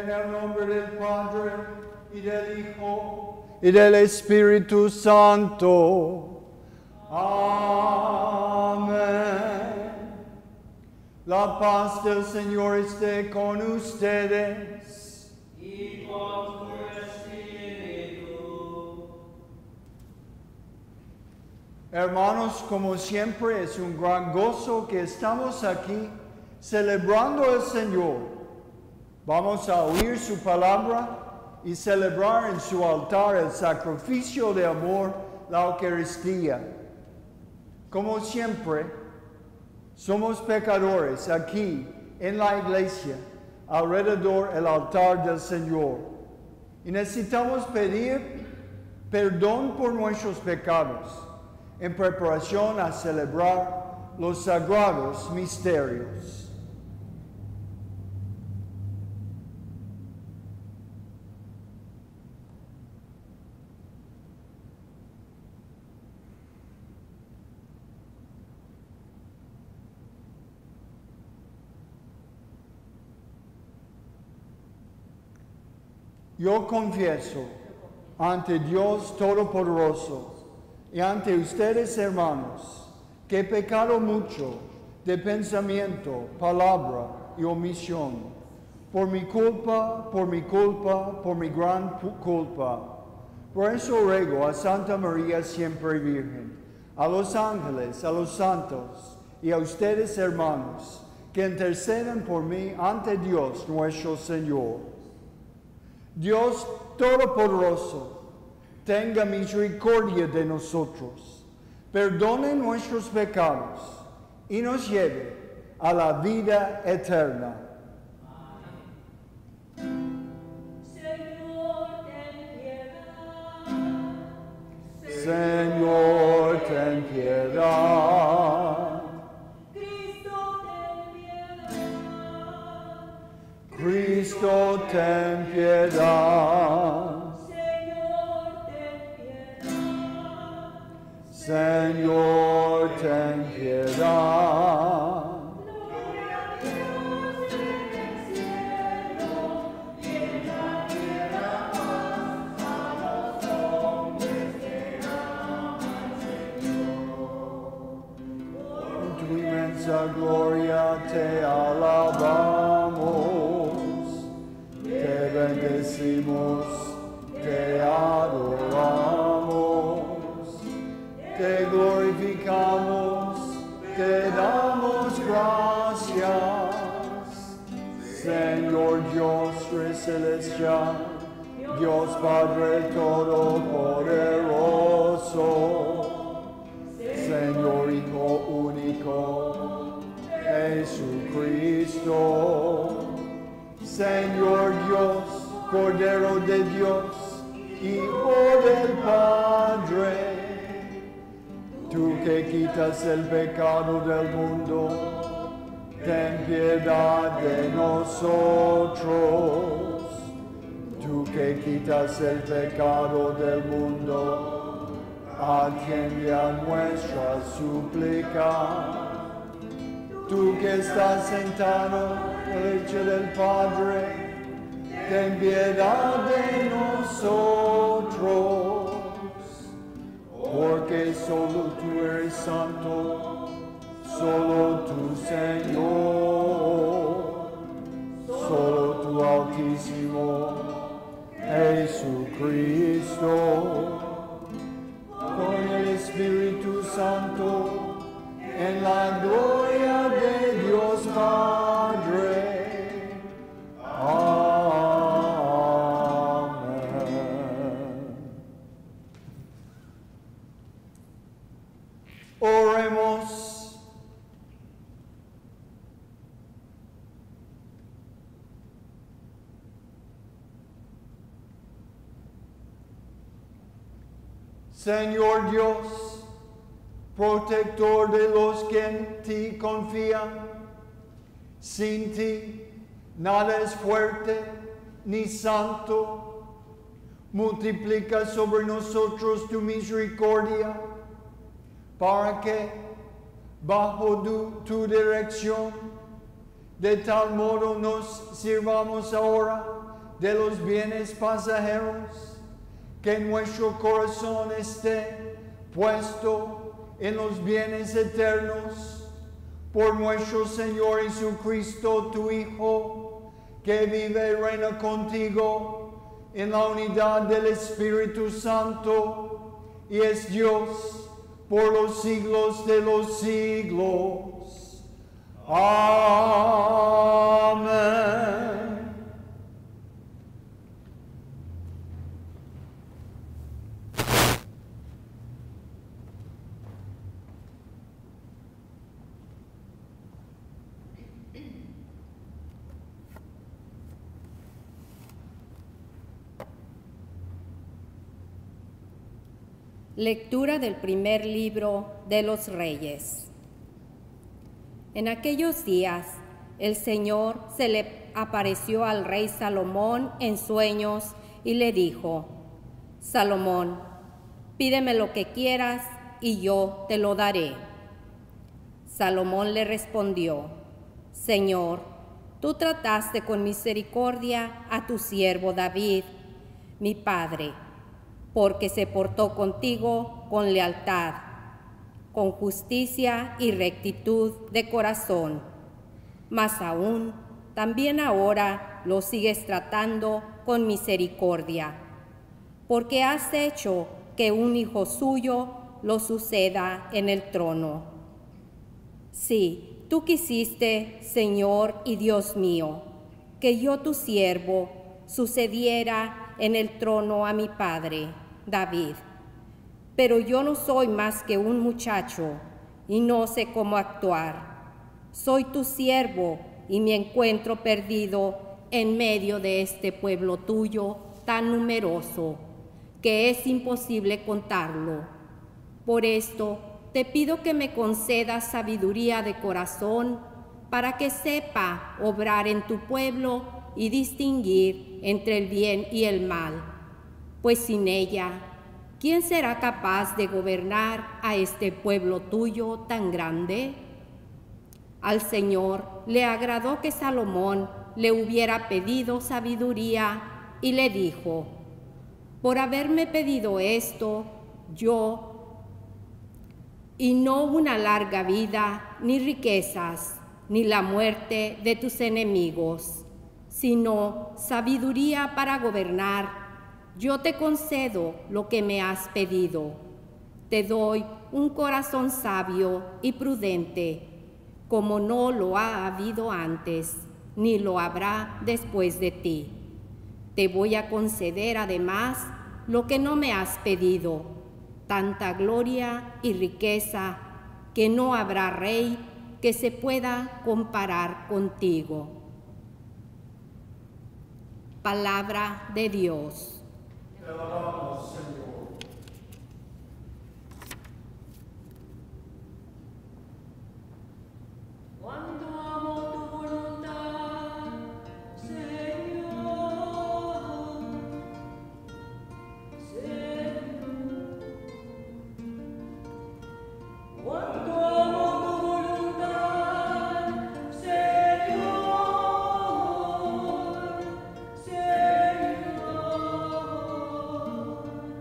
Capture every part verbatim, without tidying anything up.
En el nombre del Padre, y del Hijo, y del Espíritu Santo. Amén. La paz del Señor esté con ustedes. Y con tu espíritu. Hermanos, como siempre, es un gran gozo que estamos aquí celebrando al Señor. Vamos a oír su palabra y celebrar en su altar el sacrificio de amor, la Eucaristía. Como siempre, somos pecadores aquí en la iglesia, alrededor del altar del Señor. Y necesitamos pedir perdón por nuestros pecados en preparación a celebrar los sagrados misterios. Yo confieso ante Dios Todopoderoso y ante ustedes, hermanos, que he pecado mucho de pensamiento, palabra y omisión, por mi culpa, por mi culpa, por mi gran culpa. Por eso ruego a Santa María siempre Virgen, a los ángeles, a los santos y a ustedes, hermanos, que intercedan por mí ante Dios nuestro Señor. Dios Todopoderoso, tenga misericordia de nosotros, perdone nuestros pecados y nos lleve a la vida eterna. Señor, ten piedad. Señor, ten piedad. Cristo, ten piedad. Cristo, ten piedad. Señor, ten piedad. Señor, ten piedad. Gloria a Dios en el cielo y en la tierra paz a los hombres que aman al Señor. En tu inmensa gloria te alabamos, te bendecimos, te adoramos, te glorificamos, te damos gracias. Señor Dios celestial, Dios Padre Todopoderoso, Señor Hijo único, Jesucristo, Señor Dios, Cordero de Dios, Hijo del Padre, tú que quitas el pecado del mundo, ten piedad de nosotros. Tú que quitas el pecado del mundo, atiende a nuestra súplica. Tú que estás sentado a la derecha del Padre, ten piedad de nosotros. Porque solo tú eres santo, solo tú, Señor, solo tú, Altísimo Jesucristo, con el Espíritu Santo, en la gloria de Dios Padre. Amén. Oremos. Señor Dios, protector de los que en ti confían, sin ti nada es fuerte ni santo. Multiplica sobre nosotros tu misericordia, para que, bajo tu, tu dirección, de tal modo nos sirvamos ahora de los bienes pasajeros, que nuestro corazón esté puesto en los bienes eternos, por nuestro Señor Jesucristo, tu Hijo, que vive y reina contigo en la unidad del Espíritu Santo, y es Dios por los siglos de los siglos. Amén. Lectura del primer libro de los Reyes. En aquellos días, el Señor se le apareció al rey Salomón en sueños y le dijo: Salomón, pídeme lo que quieras y yo te lo daré. Salomón le respondió: Señor, tú trataste con misericordia a tu siervo David, mi padre, porque se portó contigo con lealtad, con justicia y rectitud de corazón. Mas aún, también ahora lo sigues tratando con misericordia, porque has hecho que un hijo suyo lo suceda en el trono. Sí, tú quisiste, Señor y Dios mío, que yo, tu siervo, sucediera en el trono a mi padre, David. Pero yo no soy más que un muchacho y no sé cómo actuar. Soy tu siervo y me encuentro perdido en medio de este pueblo tuyo tan numeroso que es imposible contarlo. Por esto te pido que me concedas sabiduría de corazón para que sepa obrar en tu pueblo y distinguir entre el bien y el mal, pues sin ella, ¿quién será capaz de gobernar a este pueblo tuyo tan grande? Al Señor le agradó que Salomón le hubiera pedido sabiduría y le dijo: por haberme pedido esto, yo, y no una larga vida, ni riquezas, ni la muerte de tus enemigos, sino sabiduría para gobernar, yo te concedo lo que me has pedido. Te doy un corazón sabio y prudente, como no lo ha habido antes, ni lo habrá después de ti. Te voy a conceder además lo que no me has pedido, tanta gloria y riqueza que no habrá rey que se pueda comparar contigo. Palabra de Dios. Te alabamos, Señor. Cuánto amo tu voluntad, Señor, Señor. Cuánto amo tu voluntad, Señor, Señor.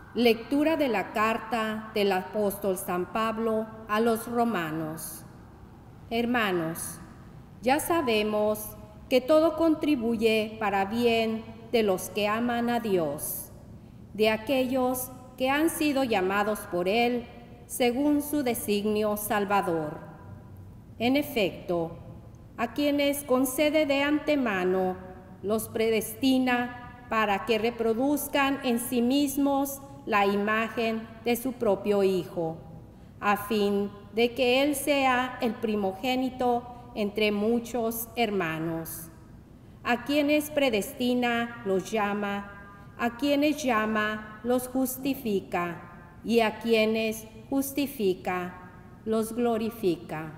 Lectura de la carta del apóstol San Pablo a los romanos. Hermanos, ya sabemos que todo contribuye para bien de los que aman a Dios, de aquellos que han sido llamados por Él según su designio salvador. En efecto, a quienes concede de antemano, los predestina para que reproduzcan en sí mismos la imagen de su propio Hijo, a fin de que Él sea el primogénito entre muchos hermanos. A quienes predestina los llama, a quienes llama los justifica, y a quienes justifica los glorifica.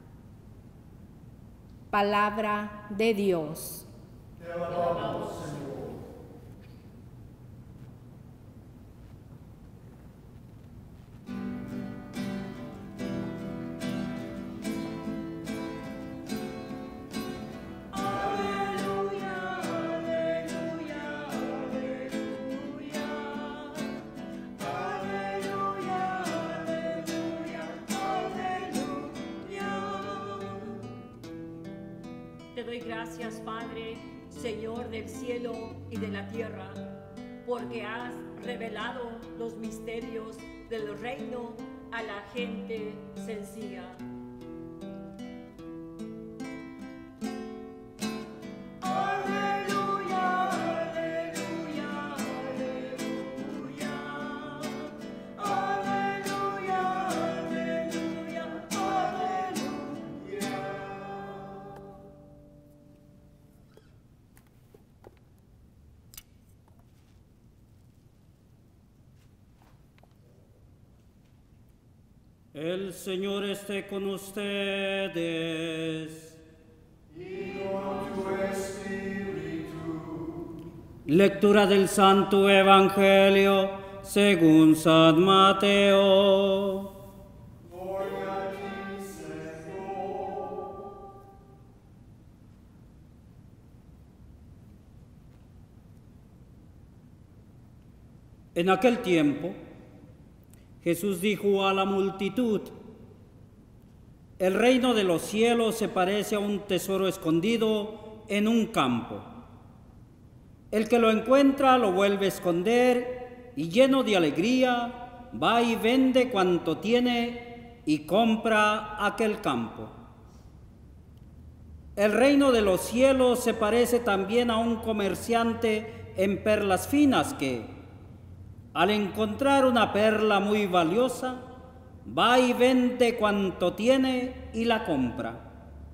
Palabra de Dios. Te alabamos, Señor. Te doy gracias, Padre, Señor del cielo y de la tierra, porque has revelado los misterios del reino a la gente sencilla. El Señor esté con ustedes. Y con tu espíritu. Lectura del Santo Evangelio según San Mateo. Gloria a ti, Señor. En aquel tiempo, Jesús dijo a la multitud: el reino de los cielos se parece a un tesoro escondido en un campo. El que lo encuentra lo vuelve a esconder y, lleno de alegría, va y vende cuanto tiene y compra aquel campo. El reino de los cielos se parece también a un comerciante en perlas finas que, al encontrar una perla muy valiosa, va y vende cuanto tiene y la compra.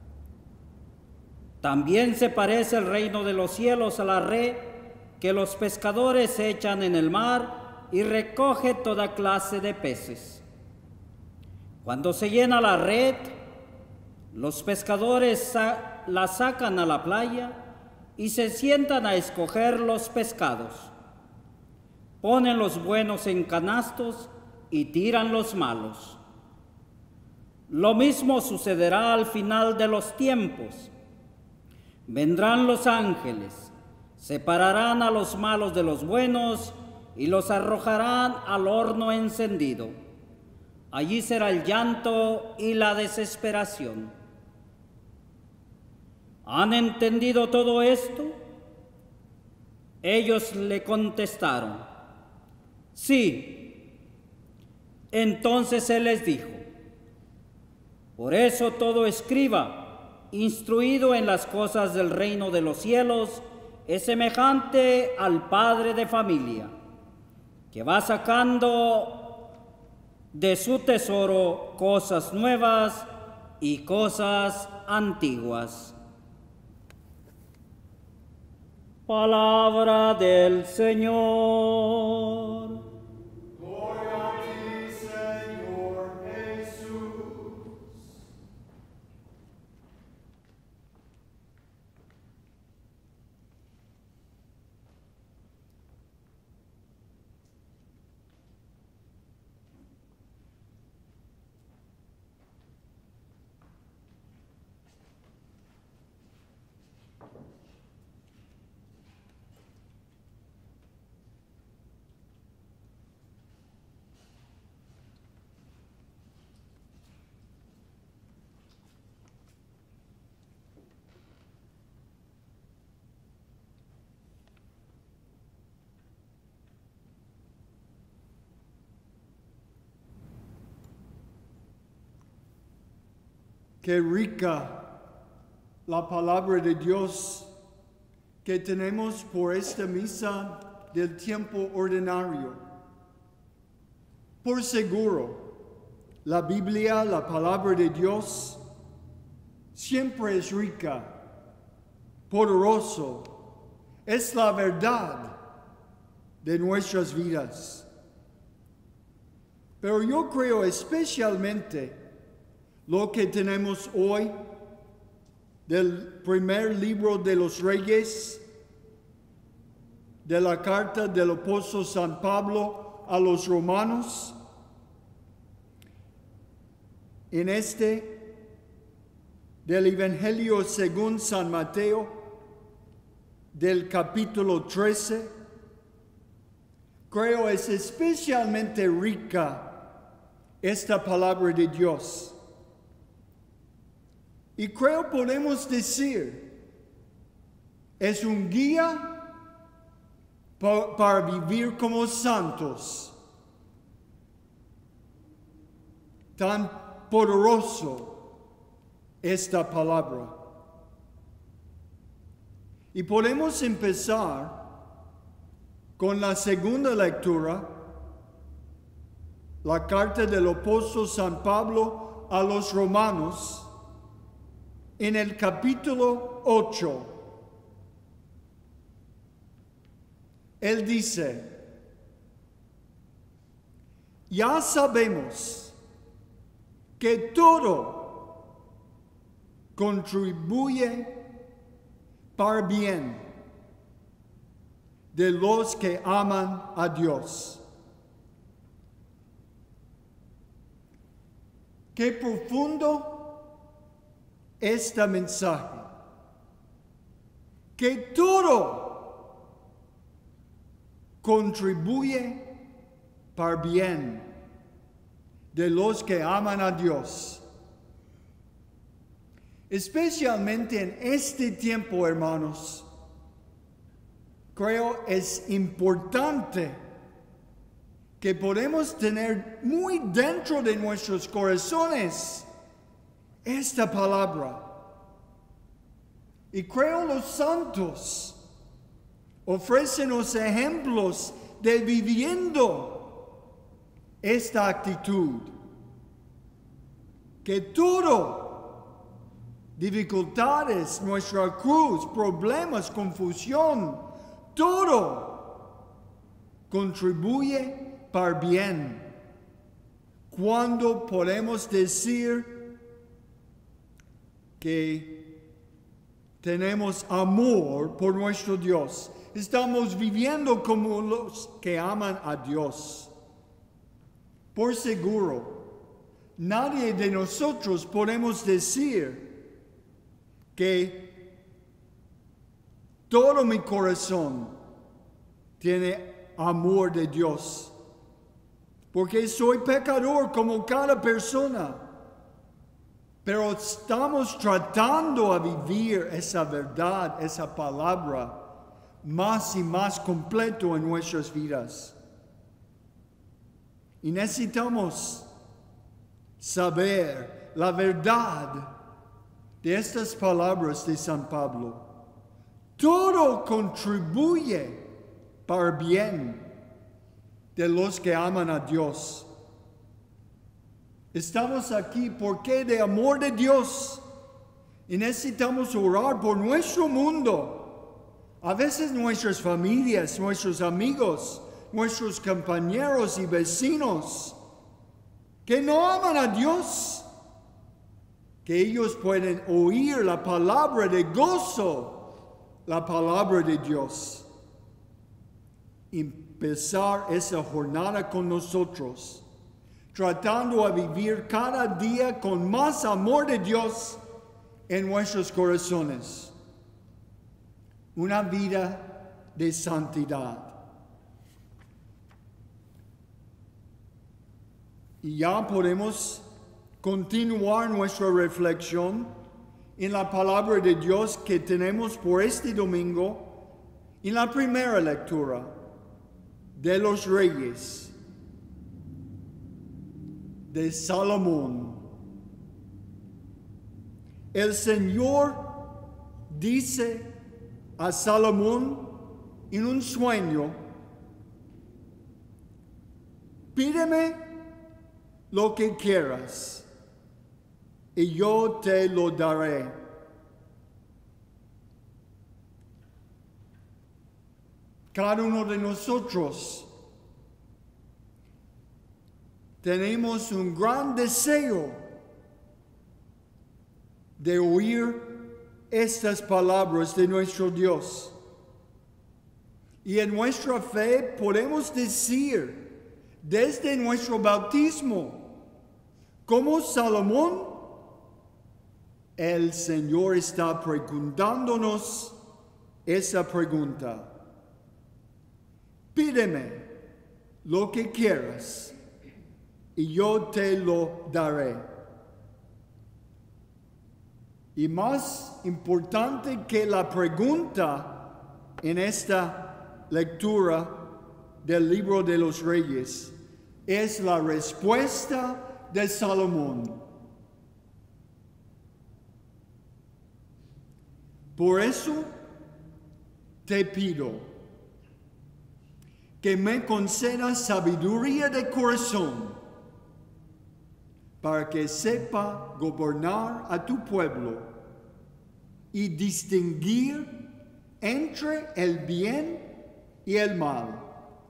También se parece el reino de los cielos a la red que los pescadores echan en el mar y recoge toda clase de peces. Cuando se llena la red, los pescadores sa- la sacan a la playa y se sientan a escoger los pescados. Ponen los buenos en canastos y tiran los malos. Lo mismo sucederá al final de los tiempos. Vendrán los ángeles, separarán a los malos de los buenos y los arrojarán al horno encendido. Allí será el llanto y la desesperación. ¿Han entendido todo esto? Ellos le contestaron: sí. Entonces él les dijo: por eso todo escriba, instruido en las cosas del reino de los cielos, es semejante al padre de familia, que va sacando de su tesoro cosas nuevas y cosas antiguas. Palabra del Señor. Gloria a ti, Señor Jesús. Qué rica la palabra de Dios que tenemos por esta misa del tiempo ordinario. Por seguro, la Biblia, la palabra de Dios, siempre es rica, poderoso, es la verdad de nuestras vidas. Pero yo creo especialmente lo que tenemos hoy del primer libro de los Reyes, de la carta del apóstol San Pablo a los romanos. En este, del Evangelio según San Mateo, del capítulo trece, creo es especialmente rica esta palabra de Dios. Y creo podemos decir, es un guía pa- para vivir como santos. Tan poderoso esta palabra. Y podemos empezar con la segunda lectura, la carta del apóstol San Pablo a los romanos, en el capítulo ocho. Él dice, ya sabemos que todo contribuye para bien de los que aman a Dios. Qué profundo este mensaje, que todo contribuye para bien de los que aman a Dios. Especialmente en este tiempo, hermanos, creo es importante que podemos tener muy dentro de nuestros corazones esta palabra. Y creo los santos ofrecen los ejemplos de viviendo esta actitud. Que todo, dificultades, nuestra cruz, problemas, confusión, todo contribuye para bien. Cuando podemos decir que tenemos amor por nuestro Dios, estamos viviendo como los que aman a Dios. Por seguro, nadie de nosotros podemos decir que todo mi corazón tiene amor de Dios, porque soy pecador como cada persona. Pero estamos tratando a vivir esa verdad, esa palabra, más y más completo en nuestras vidas. Y necesitamos saber la verdad de estas palabras de San Pablo. Todo contribuye para bien de los que aman a Dios. Estamos aquí porque de amor de Dios y necesitamos orar por nuestro mundo. A veces nuestras familias, nuestros amigos, nuestros compañeros y vecinos que no aman a Dios, que ellos pueden oír la palabra de gozo, la palabra de Dios. Empezar esa jornada con nosotros, tratando a vivir cada día con más amor de Dios en nuestros corazones. Una vida de santidad. Y ya podemos continuar nuestra reflexión en la palabra de Dios que tenemos por este domingo, en la primera lectura de los Reyes de Salomón. el Señor dice a Salomón en un sueño: pídeme lo que quieras y yo te lo daré. Cada uno de nosotros tenemos un gran deseo de oír estas palabras de nuestro Dios. Y en nuestra fe podemos decir desde nuestro bautismo, como Salomón, el Señor está preguntándonos esa pregunta: pídeme lo que quieras y yo te lo daré. Y más importante que la pregunta en esta lectura del libro de los Reyes es la respuesta de Salomón. Por eso te pido que me concedas sabiduría de corazón para que sepa gobernar a tu pueblo y distinguir entre el bien y el mal.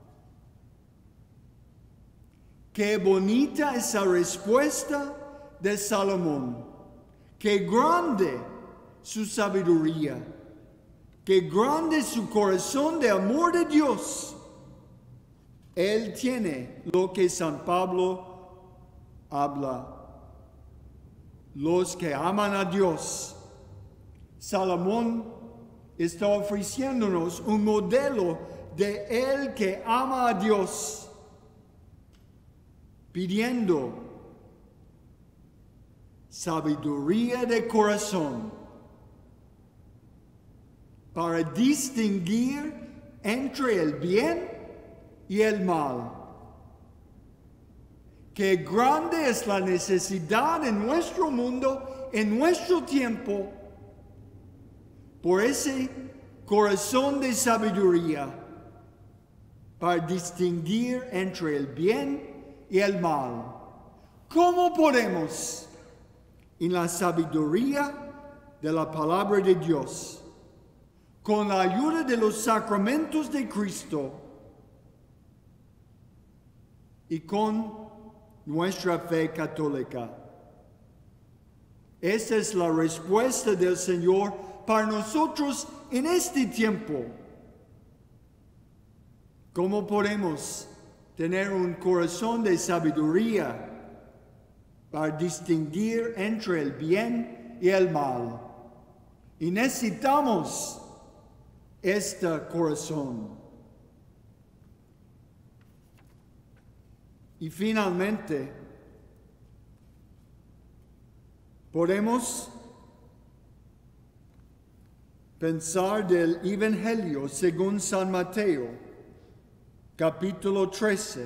Qué bonita esa respuesta de Salomón. Qué grande su sabiduría. Qué grande su corazón de amor de Dios. Él tiene lo que San Pablo habla: los que aman a Dios. Salomón está ofreciéndonos un modelo de el que ama a Dios, pidiendo sabiduría de corazón para distinguir entre el bien y el mal. Qué grande es la necesidad en nuestro mundo, en nuestro tiempo, por ese corazón de sabiduría para distinguir entre el bien y el mal. ¿Cómo podemos, en la sabiduría de la palabra de Dios, con la ayuda de los sacramentos de Cristo y con nuestra fe católica? Esa es la respuesta del Señor para nosotros en este tiempo. ¿Cómo podemos tener un corazón de sabiduría para distinguir entre el bien y el mal? Y necesitamos este corazón. Y finalmente, podemos pensar del Evangelio según San Mateo, capítulo trece.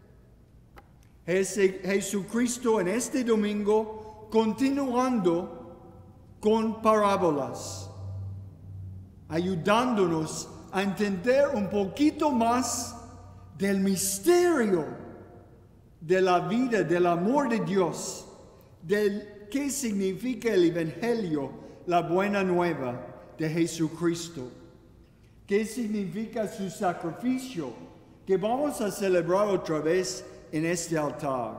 Jesucristo en este domingo continuando con parábolas, ayudándonos a entender un poquito más del misterio de la vida, del amor de Dios, del qué significa el Evangelio, la buena nueva de Jesucristo. ¿Qué significa su sacrificio que vamos a celebrar otra vez en este altar?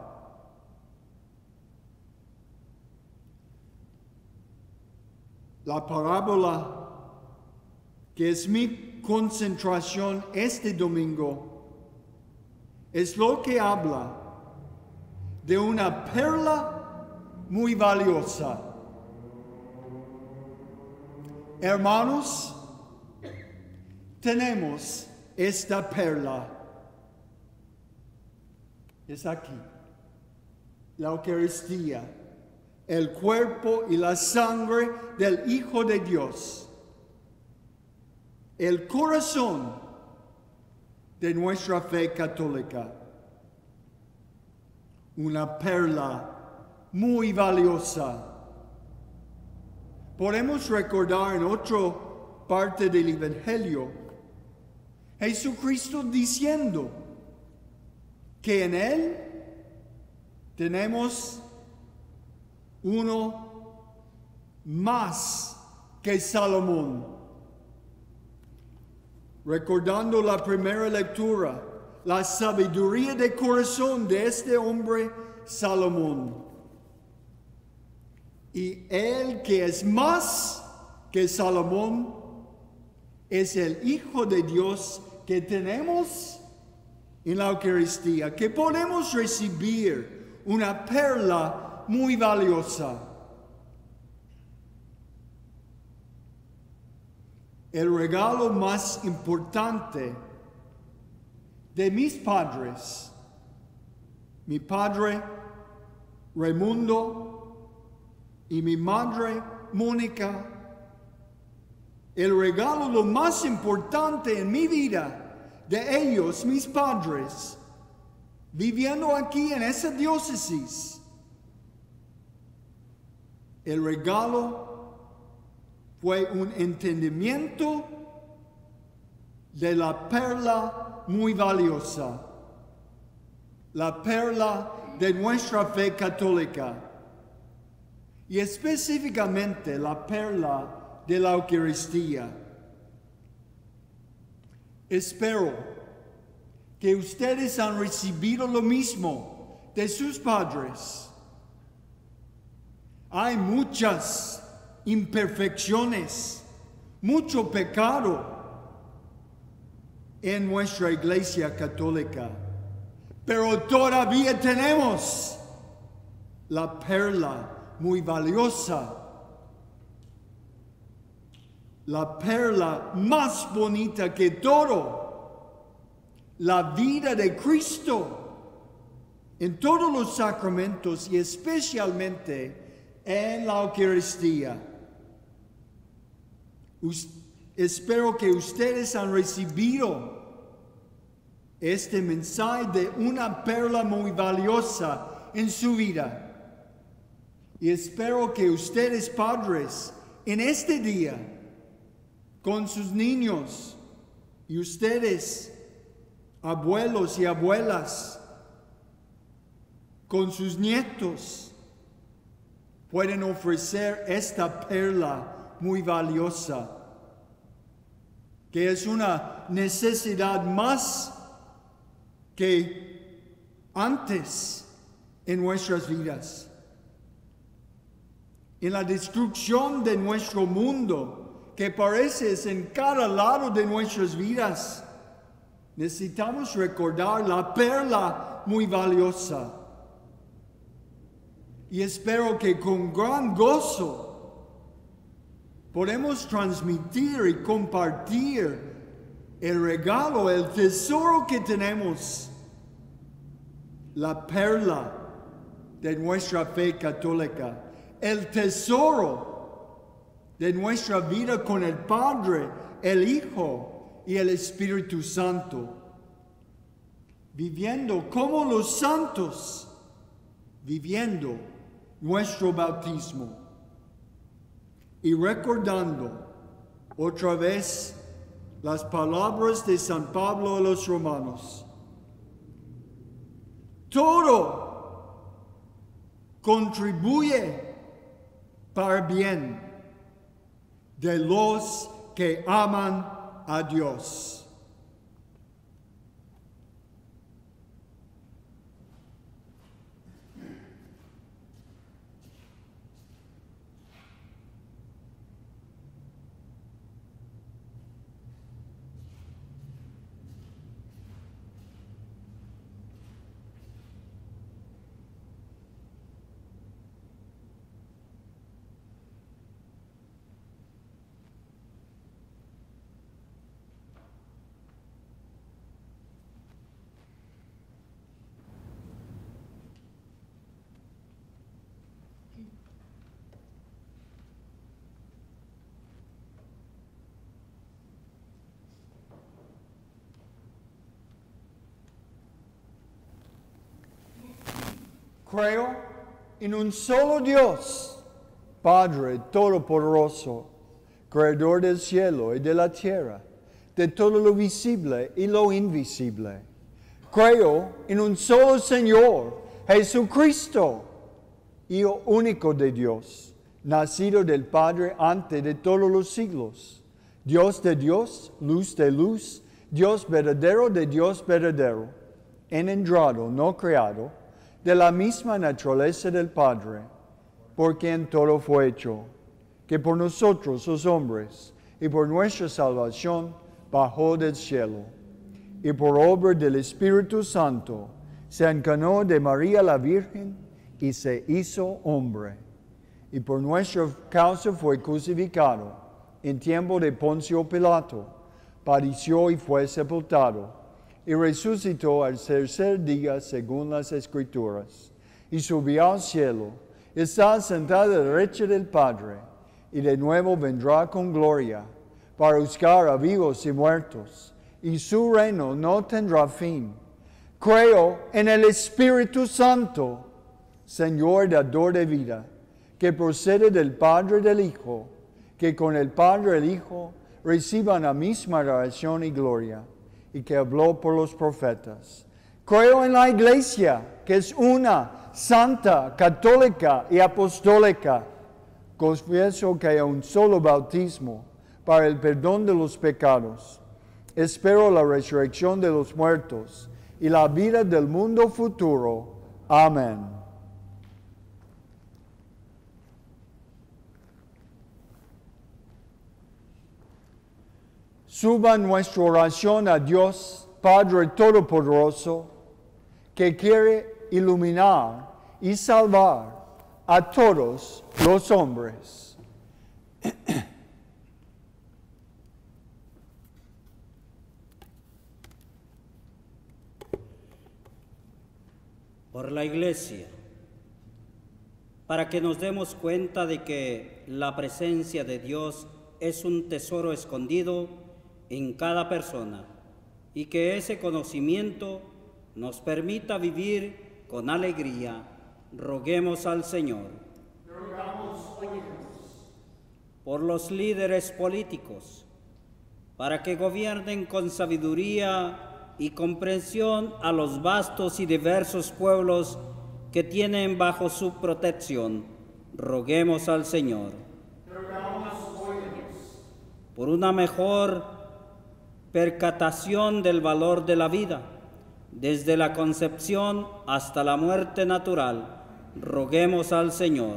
La parábola que es mi concentración este domingo es lo que habla de una perla muy valiosa. Hermanos, tenemos esta perla. Es aquí, la Eucaristía, el cuerpo y la sangre del Hijo de Dios, el corazón de nuestra fe católica. Una perla muy valiosa. podemos recordar en otra parte del Evangelio, Jesucristo diciendo que en Él tenemos uno más que Salomón. Recordando la primera lectura, la sabiduría de corazón de este hombre Salomón. Y él que es más que Salomón, es el Hijo de Dios que tenemos en la Eucaristía, que podemos recibir una perla muy valiosa. El regalo más importante de mis padres, mi padre Raimundo y mi madre Mónica, el regalo lo más importante en mi vida de ellos, mis padres, viviendo aquí en esa diócesis, el regalo fue un entendimiento de la perla muy valiosa, la perla de nuestra fe católica, y específicamente la perla de la Eucaristía. Espero que ustedes han recibido lo mismo de sus padres. Hay muchas imperfecciones, mucho pecado en nuestra Iglesia Católica, pero todavía tenemos la perla muy valiosa, la perla más bonita que todo, la vida de Cristo en todos los sacramentos y especialmente en la Eucaristía. Espero que ustedes han recibido este mensaje de una perla muy valiosa en su vida. Y espero que ustedes, padres, en este día, con sus niños, y ustedes, abuelos y abuelas, con sus nietos, pueden ofrecer esta perla muy valiosa, que es una necesidad más que antes en nuestras vidas. En la destrucción de nuestro mundo, que parece es en cada lado de nuestras vidas, necesitamos recordar la perla muy valiosa. Y espero que con gran gozo podemos transmitir y compartir el regalo, el tesoro que tenemos, la perla de nuestra fe católica, el tesoro de nuestra vida con el Padre, el Hijo y el Espíritu Santo, viviendo como los santos, viviendo nuestro bautismo. Y recordando otra vez las palabras de San Pablo a los romanos. Todo contribuye para bien de los que aman a Dios. Creo en un solo Dios, Padre Todopoderoso, Creador del cielo y de la tierra, de todo lo visible y lo invisible. Creo en un solo Señor, Jesucristo, Hijo único de Dios, nacido del Padre antes de todos los siglos, Dios de Dios, luz de luz, Dios verdadero de Dios verdadero, engendrado, no creado, de la misma naturaleza del Padre, por quien todo fue hecho, que por nosotros los hombres y por nuestra salvación bajó del cielo, y por obra del Espíritu Santo se encarnó de María la Virgen y se hizo hombre, y por nuestra causa fue crucificado en tiempo de Poncio Pilato, padeció y fue sepultado, y resucitó al tercer día según las Escrituras, y subió al cielo, está sentado a la derecha del Padre, y de nuevo vendrá con gloria, para juzgar a vivos y muertos, y su reino no tendrá fin. Creo en el Espíritu Santo, Señor dador de vida, que procede del Padre y del Hijo, que con el Padre y el Hijo reciban la misma adoración y gloria, y que habló por los profetas. Creo en la Iglesia, que es una, santa, católica y apostólica. Confieso que hay un solo bautismo para el perdón de los pecados. Espero la resurrección de los muertos y la vida del mundo futuro. Amén. Suba nuestra oración a Dios, Padre Todopoderoso, que quiere iluminar y salvar a todos los hombres. Por la Iglesia, para que nos demos cuenta de que la presencia de Dios es un tesoro escondido en cada persona y que ese conocimiento nos permita vivir con alegría. Roguemos al Señor. Por los líderes políticos, para que gobiernen con sabiduría y comprensión a los vastos y diversos pueblos que tienen bajo su protección. Roguemos al Señor. Por una mejor percatación del valor de la vida, desde la concepción hasta la muerte natural, roguemos al Señor.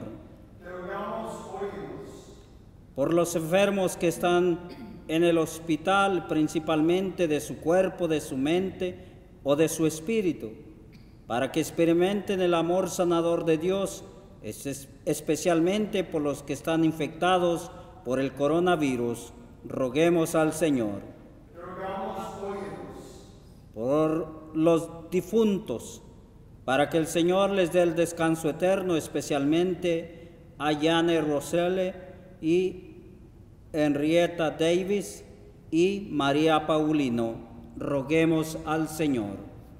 Por los enfermos que están en el hospital, principalmente de su cuerpo, de su mente o de su espíritu, para que experimenten el amor sanador de Dios, especialmente por los que están infectados por el coronavirus, roguemos al Señor. Por los difuntos, para que el Señor les dé el descanso eterno, especialmente a Jane Roselle y Henrietta Davis y María Paulino. Roguemos al Señor.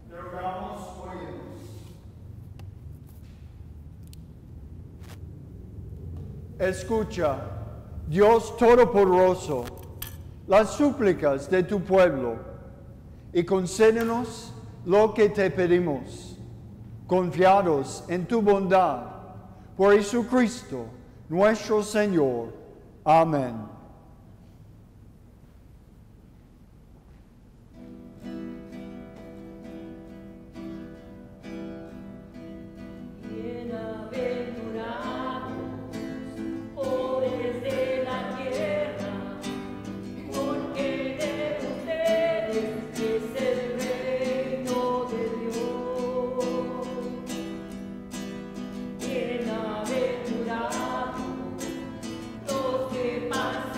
Escucha, Dios Todopoderoso, las súplicas de tu pueblo, y concédenos lo que te pedimos, confiados en tu bondad, por Jesucristo, nuestro Señor. Amén. Bienaventurados los que pasan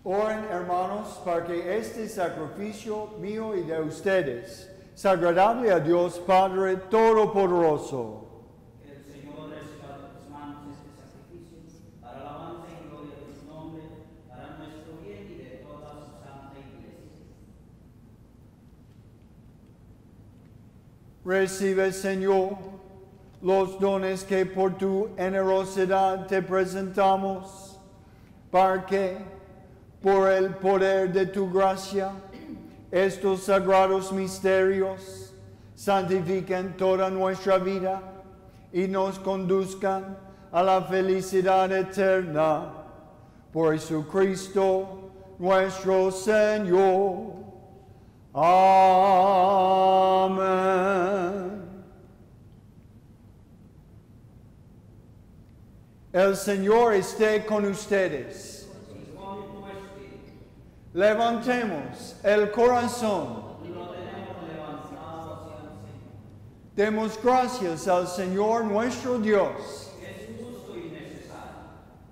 Oren, hermanos, para que este sacrificio mío y de ustedes sea agradable a Dios Padre Todopoderoso. Que el Señor reciba de tus manos este sacrificio para alabanza y gloria de su nombre, para nuestro bien y de toda su santa iglesia. Recibe, Señor, los dones que por tu generosidad te presentamos, para que, por el poder de tu gracia, estos sagrados misterios santifiquen toda nuestra vida y nos conduzcan a la felicidad eterna. Por Jesucristo nuestro Señor. Amén. El Señor esté con ustedes. Levantemos el corazón. Demos gracias al Señor nuestro Dios. Es justo y necesario.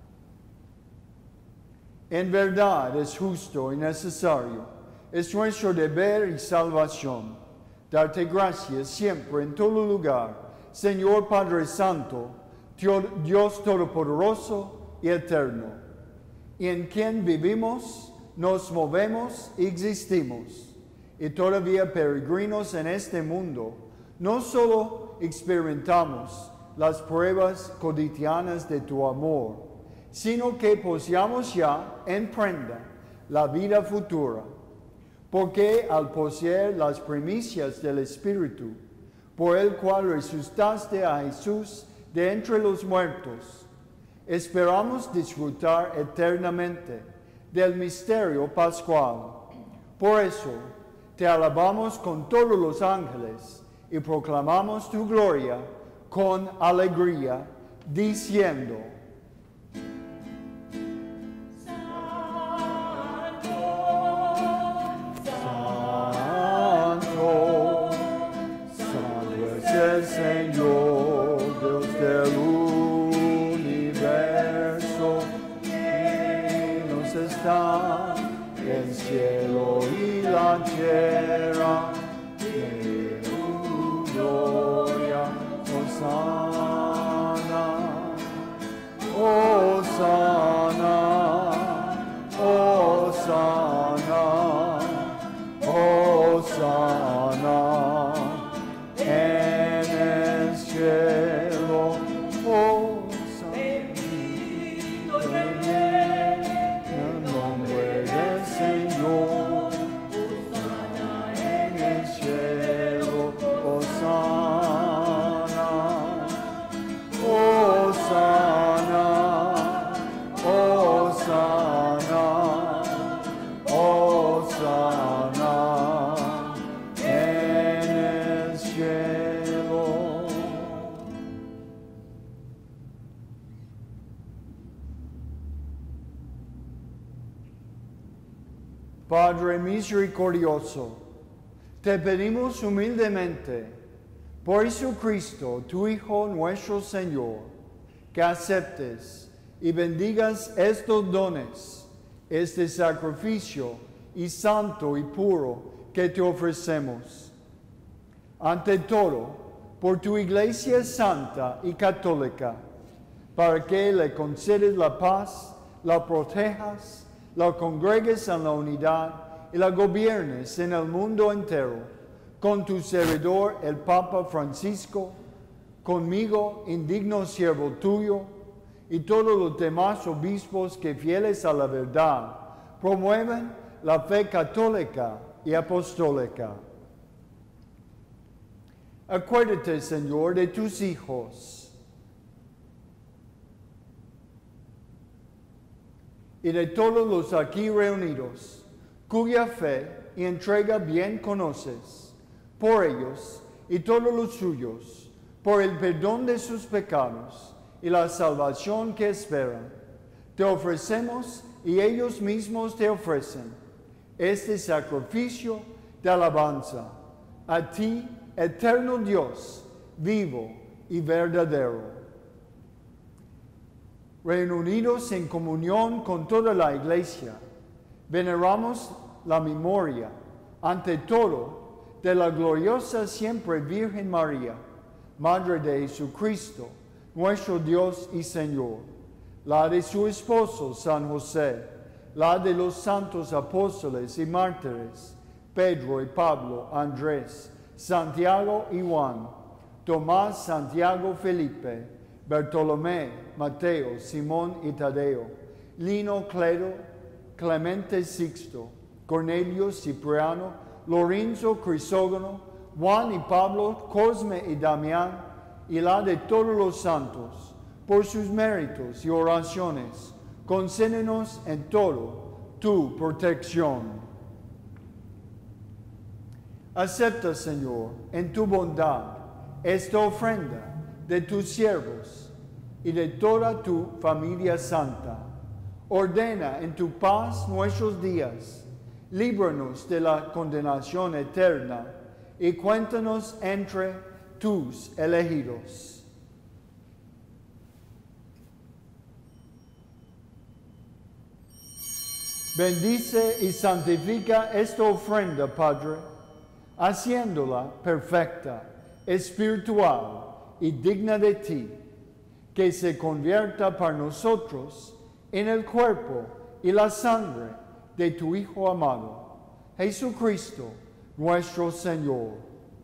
En verdad es justo y necesario. Es nuestro deber y salvación. Darte gracias siempre en todo lugar, Señor Padre Santo, Dios Todopoderoso y Eterno, y en quien vivimos, nos movemos y existimos, y todavía peregrinos en este mundo, no solo experimentamos las pruebas cotidianas de tu amor, sino que poseamos ya en prenda la vida futura, porque al poseer las primicias del Espíritu, por el cual resucitaste a Jesús de entre los muertos, esperamos disfrutar eternamente del misterio pascual. Por eso, te alabamos con todos los ángeles y proclamamos tu gloria con alegría, diciendo: Santo, Santo es el Señor, Dios del universo. Está el cielo y la tierra, de tu gloria, Hosanna, Hosanna, Hosanna, Hosanna, en el cielo, Hosanna. Bendito el Rey. Señor, Hosanna en el cielo, Hosanna, Hosanna, Hosanna, Hosanna en el cielo. Padre misericordioso, te pedimos humildemente, por Jesucristo, tu Hijo nuestro Señor, que aceptes y bendigas estos dones, este sacrificio y santo y puro que te ofrecemos. Ante todo, por tu Iglesia santa y católica, para que le concedes la paz, la protejas, la congregues en la unidad y la gobiernes en el mundo entero, con tu servidor el Papa Francisco, conmigo, indigno siervo tuyo, y todos los demás obispos que fieles a la verdad promueven la fe católica y apostólica. Acuérdate, Señor, de tus hijos y de todos los aquí reunidos, cuya fe y entrega bien conoces, por ellos y todos los suyos, por el perdón de sus pecados y la salvación que esperan, te ofrecemos y ellos mismos te ofrecen este sacrificio de alabanza a ti, eterno Dios, vivo y verdadero. Reunidos en comunión con toda la Iglesia, Veneramos la memoria, ante todo, de la gloriosa siempre Virgen María, Madre de Jesucristo, nuestro Dios y Señor, la de su esposo San José, la de los santos apóstoles y mártires, Pedro y Pablo, Andrés, Santiago y Juan, Tomás, Santiago, Felipe, Bartolomé, Mateo, Simón y Tadeo, Lino, Cledo, Clemente, Sixto, Cornelio, Cipriano, Lorenzo, Crisógono, Juan y Pablo, Cosme y Damián, y la de todos los santos, por sus méritos y oraciones, concédenos en todo tu protección. Acepta, Señor, en tu bondad, esta ofrenda de tus siervos y de toda tu familia santa. Ordena en tu paz nuestros días, líbranos de la condenación eterna y cuéntanos entre tus elegidos. Bendice y santifica esta ofrenda, Padre, haciéndola perfecta, espiritual y digna de ti, que se convierta para nosotros en el cuerpo y la sangre de tu Hijo amado, Jesucristo, nuestro Señor.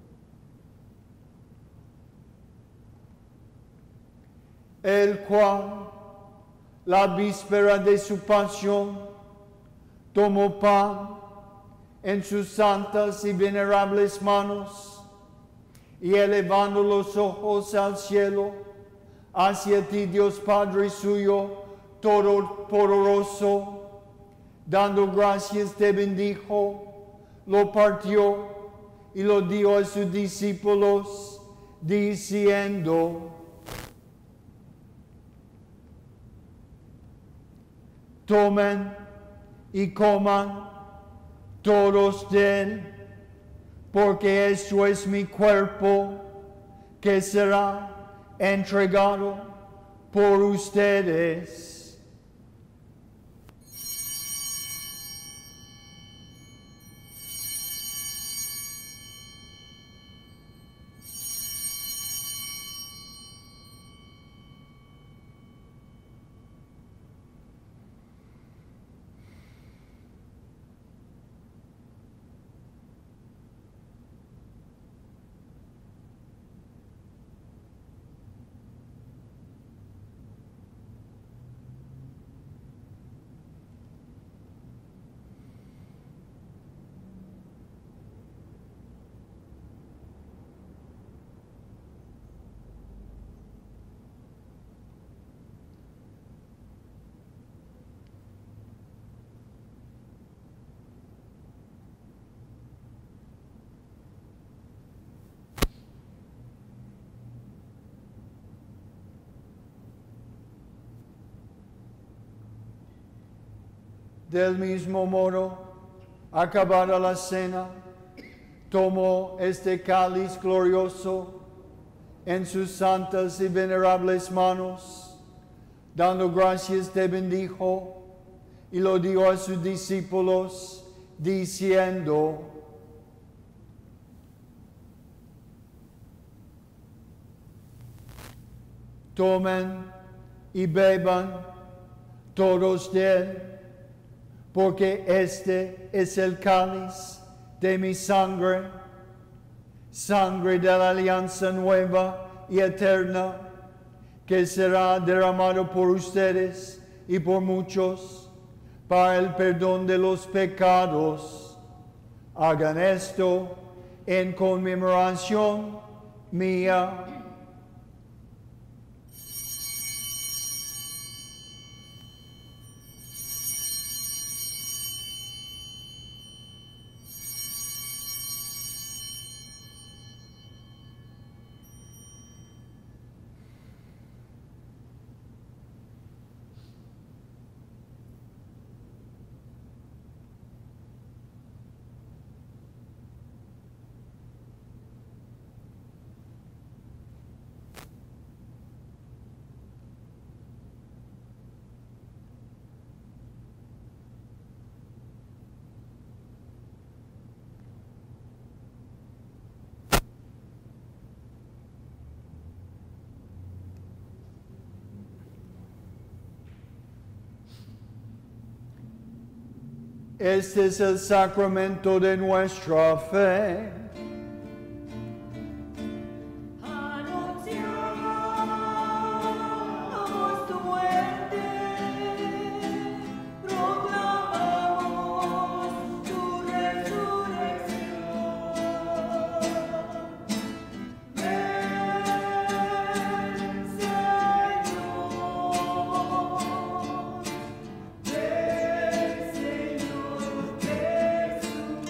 El cual, la víspera de su pasión, tomó pan en sus santas y venerables manos, y elevando los ojos al cielo, hacia ti, Dios Padre suyo, todopoderoso, dando gracias te bendijo, lo partió y lo dio a sus discípulos, diciendo: tomen y coman todos de él, porque esto es mi cuerpo, que será entregado por ustedes. Del mismo modo, acabada la cena, tomó este cáliz glorioso en sus santas y venerables manos, dando gracias te bendijo y lo dio a sus discípulos, diciendo: tomen y beban todos de él, porque este es el cáliz de mi sangre, sangre de la alianza nueva y eterna, que será derramado por ustedes y por muchos para el perdón de los pecados. Hagan esto en conmemoración mía. Este es el sacramento de nuestra fe. Anunciamos tu muerte, proclamamos tu resurrección. Ven, Señor, ven, Señor Jesús.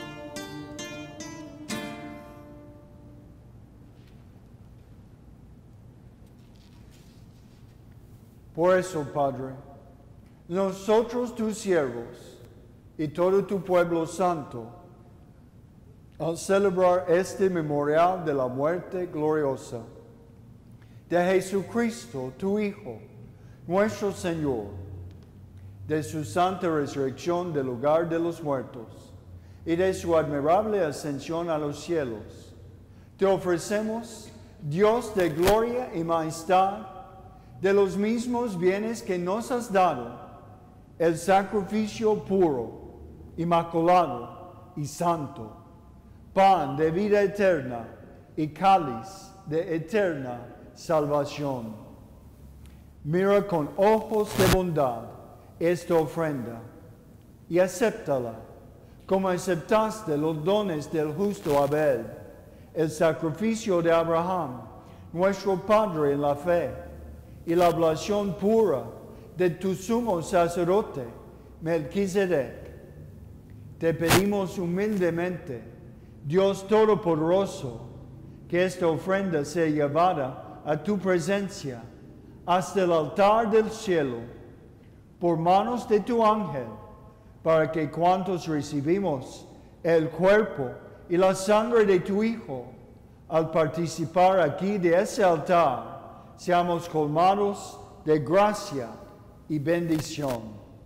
Por eso, Padre, nosotros tus siervos y todo tu pueblo santo, al celebrar este memorial de la muerte gloriosa de Jesucristo, tu Hijo, nuestro Señor, de su santa resurrección del lugar de los muertos y de su admirable ascensión a los cielos, te ofrecemos, Dios de gloria y majestad, de los mismos bienes que nos has dado, el sacrificio puro, inmaculado y santo, pan de vida eterna y cáliz de eterna salvación. Mira con ojos de bondad esta ofrenda y acéptala, como aceptaste los dones del justo Abel, el sacrificio de Abraham, nuestro Padre en la fe, y la oblación pura de tu sumo sacerdote, Melquisedec. Te pedimos humildemente, Dios Todopoderoso, que esta ofrenda sea llevada a tu presencia hasta el altar del cielo, por manos de tu ángel, para que cuantos recibimos el cuerpo y la sangre de tu Hijo, al participar aquí de ese altar, seamos colmados de gracia y bendición.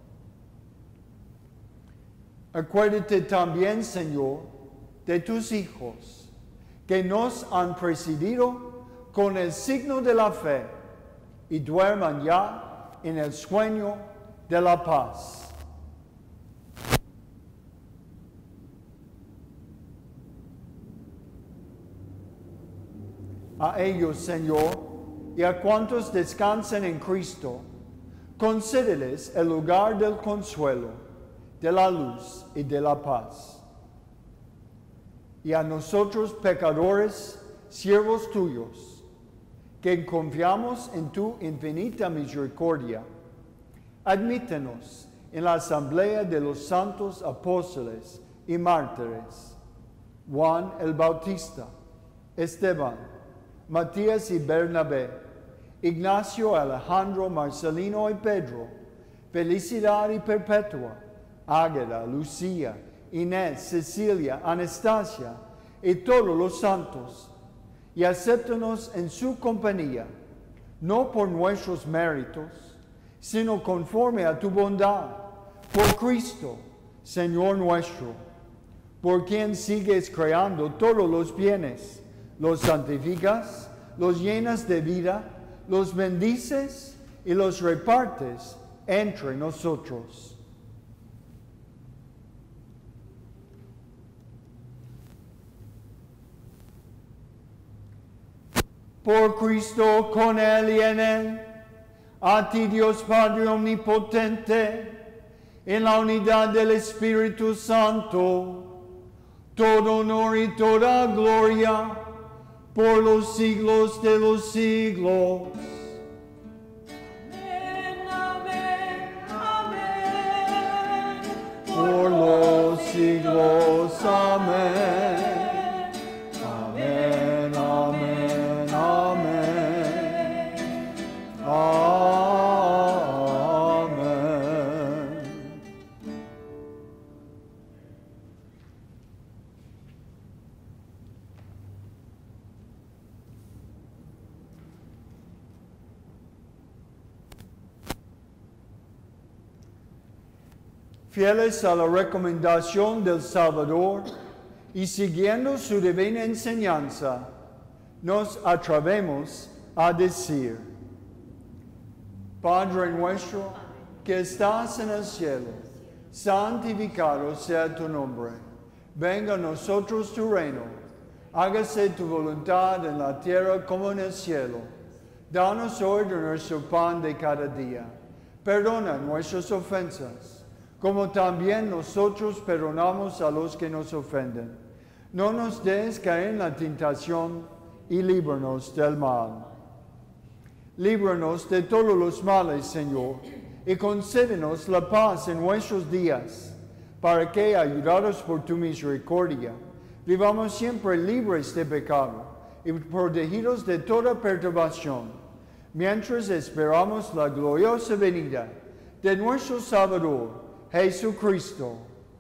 Acuérdate también, Señor, de tus hijos, que nos han precedido con el signo de la fe y duerman ya en el sueño de la paz. A ellos, Señor, y a cuantos descansan en Cristo, concédeles el lugar del consuelo, de la luz y de la paz. Y a nosotros pecadores, siervos tuyos, que confiamos en tu infinita misericordia, admítenos en la asamblea de los santos apóstoles y mártires, Juan el Bautista, Esteban, Matías y Bernabé, Ignacio, Alejandro, Marcelino y Pedro, Felicidad y Perpetua, Águeda, Lucía, Inés, Cecilia, Anastasia y todos los santos, y acéptanos en su compañía, no por nuestros méritos, sino conforme a tu bondad, por Cristo, Señor nuestro, por quien sigues creando todos los bienes, los santificas, los llenas de vida, los bendices y los repartes entre nosotros. Por Cristo, con Él y en Él, a ti Dios Padre Omnipotente, en la unidad del Espíritu Santo, todo honor y toda gloria, por los siglos de los siglos. Amén, amén, amén. Por los siglos, amén. Amén, amén, amén. Amén. Fieles a la recomendación del Salvador y siguiendo su divina enseñanza, nos atrevemos a decir: Padre nuestro que estás en el cielo, santificado sea tu nombre. Venga a nosotros tu reino. Hágase tu voluntad en la tierra como en el cielo. Danos hoy de nuestro pan de cada día. Perdona nuestras ofensas, como también nosotros perdonamos a los que nos ofenden. No nos dejes caer en la tentación y líbranos del mal. Líbranos de todos los males, Señor, y concédenos la paz en nuestros días, para que, ayudados por tu misericordia, vivamos siempre libres de pecado y protegidos de toda perturbación, mientras esperamos la gloriosa venida de nuestro Salvador, Jesucristo.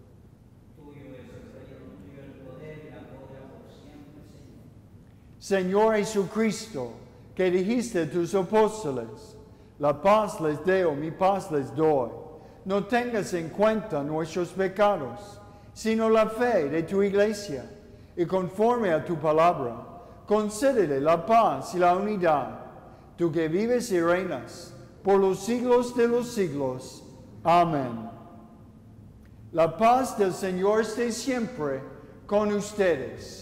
Señor Jesucristo, que dijiste a tus apóstoles, la paz les dejo, mi paz les doy. No tengas en cuenta nuestros pecados, sino la fe de tu iglesia, y conforme a tu palabra, concédele la paz y la unidad, tú que vives y reinas por los siglos de los siglos. Amén. La paz del Señor esté siempre con ustedes.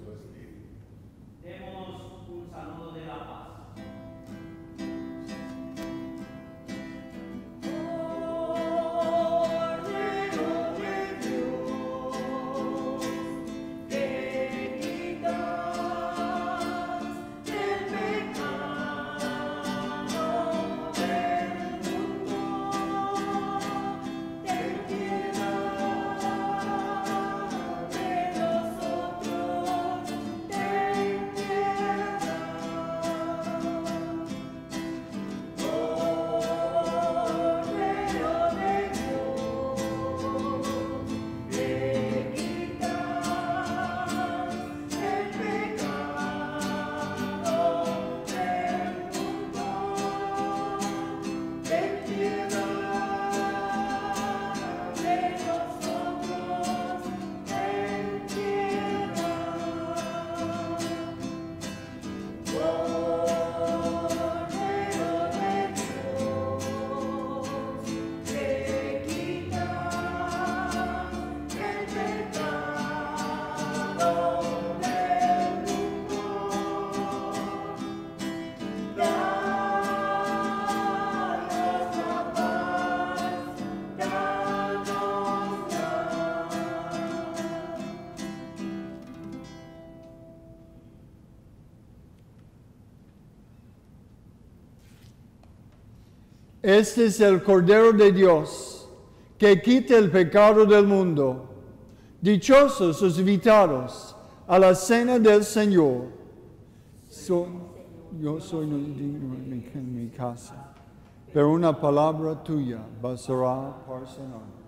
Este es el Cordero de Dios, que quita el pecado del mundo. Dichosos los invitados a la cena del Señor. So, yo soy no digno en mi casa, pero una palabra tuya bastará para sanar.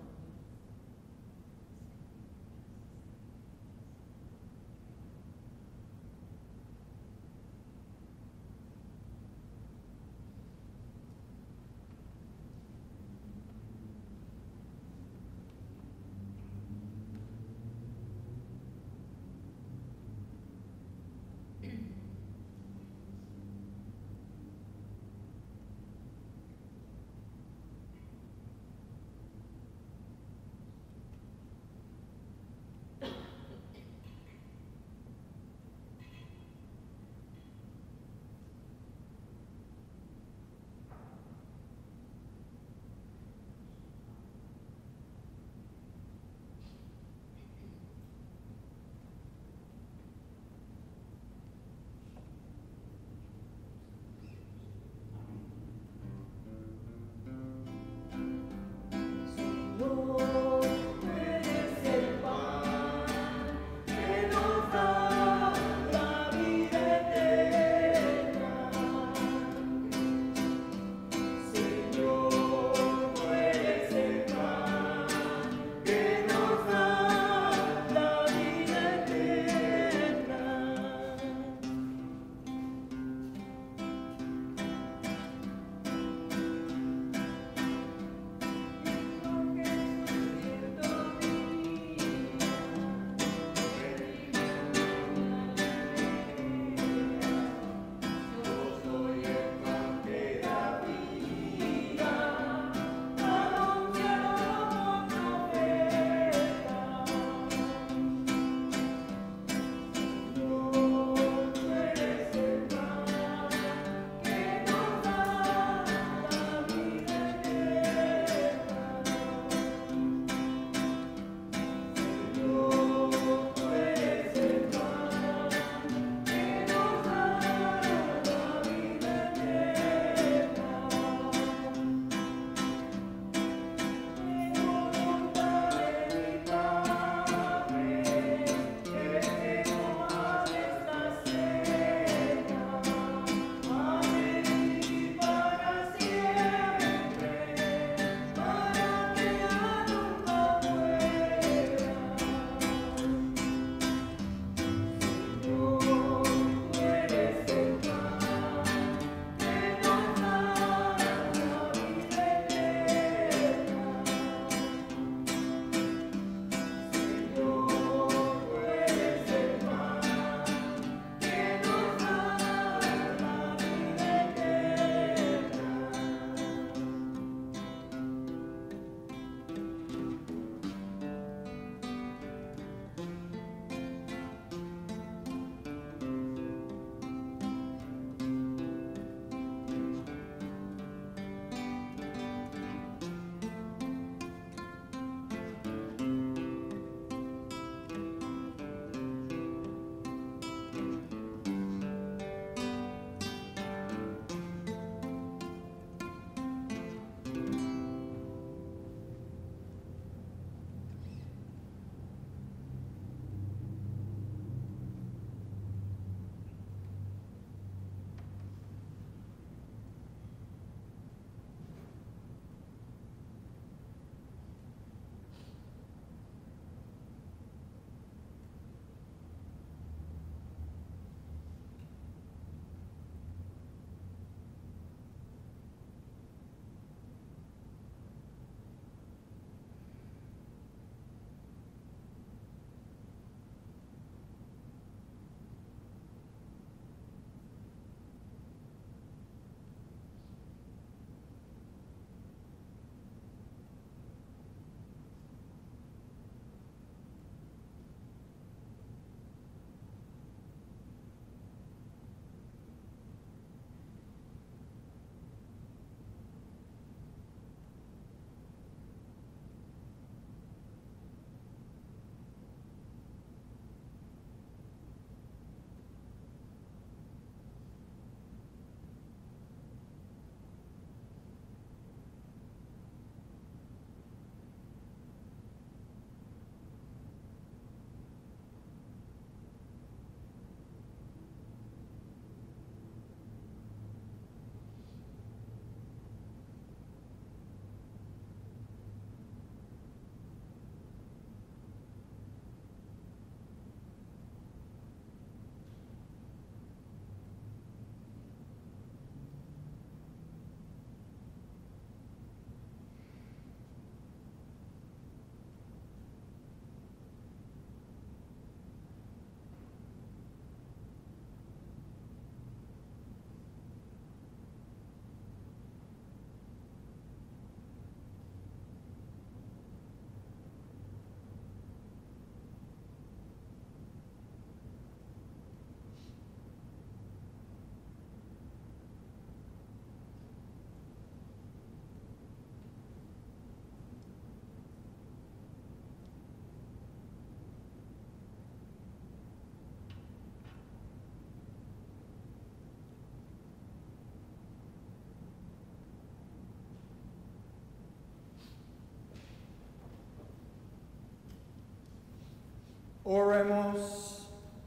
Oremos.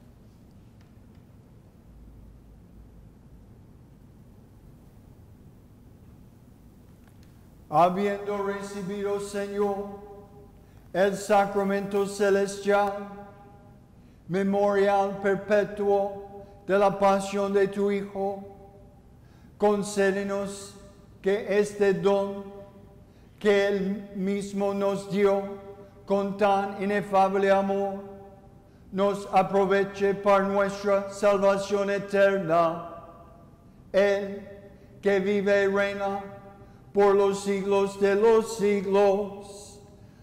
Habiendo recibido, Señor, el sacramento celestial, memorial perpetuo de la pasión de tu Hijo, concédenos que este don que Él mismo nos dio con tan inefable amor, nos aproveche para nuestra salvación eterna. Él que vive y reina por los siglos de los siglos.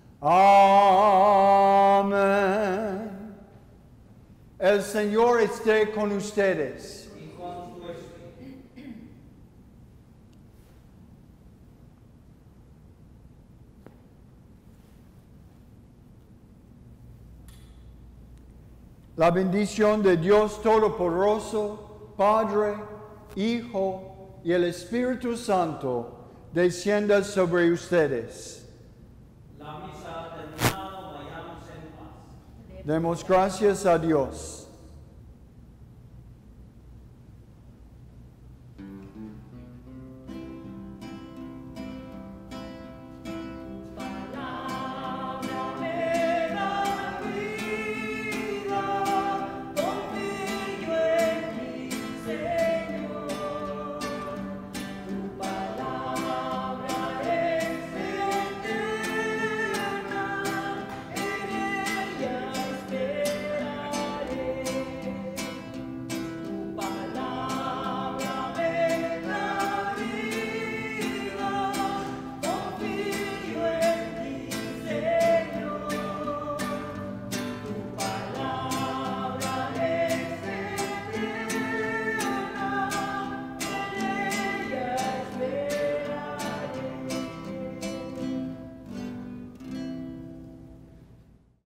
Amén. El Señor esté con ustedes. Y con tu espíritu. La bendición de Dios Todopoderoso, Padre, Hijo y el Espíritu Santo, descienda sobre ustedes. La misa ha terminado, vayamos en paz. Demos gracias a Dios.